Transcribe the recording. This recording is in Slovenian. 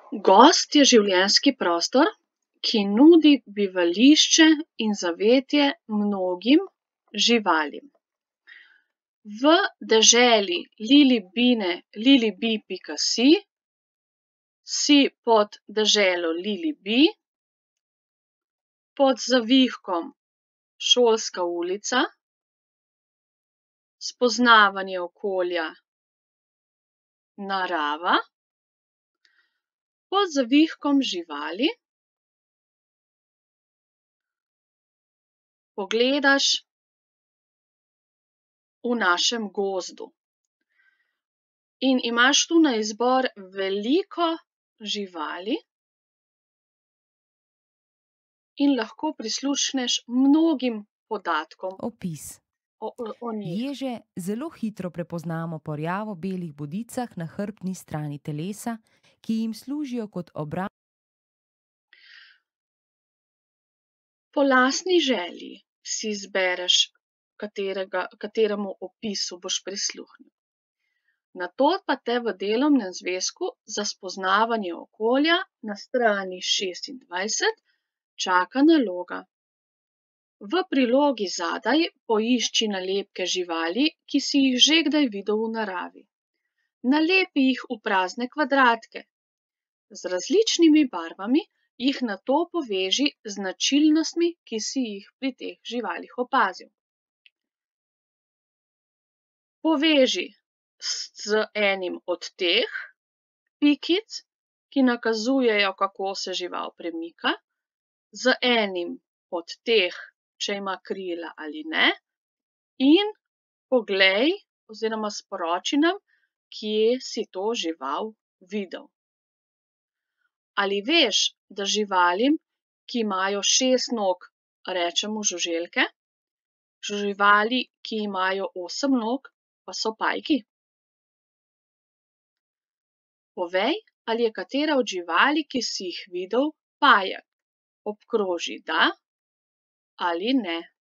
Gozd je življenjski prostor, ki nudi bivališče in zavetje mnogim živalim. V deželi lilibi.si si pod deželo Lilibi, pod zavihkom Šolska ulica, spoznavanje okolja, narava, pod zavihkom živali pogledaš v našem gozdu. In imaš tu na izbor veliko živali in lahko prislušneš mnogim podatkom Opis. o njih. Ježe zelo hitro prepoznamo po rjavo-belih bodicah na hrbtni strani telesa, ki jim služijo kot obraz. Po lastni želji si izbereš, kateremu opisu boš prisluhnil. Nato pa te v delovnem zvezku za spoznavanje okolja na strani 26 čaka naloga. V prilogi zadaj poišči nalepke živali, ki si jih že kdaj videl v naravi. Nalepi jih v prazne kvadratke. Z različnimi barvami jih nato poveži z značilnostmi, ki si jih pri teh živalih opazil. Poveži z enim od teh pikic, ki nakazujejo, kako se žival premika, z enim od teh, če ima krila ali ne, in poglej oziroma sporoči nam, kje si to žival videl. Ali veš, da živalim, ki imajo 6 nog, rečemo žuželke? Živali, ki imajo 8 nog, pa so pajki? Povej, ali je katera od živali, ki si jih videl, pajek. Obkroži da ali ne.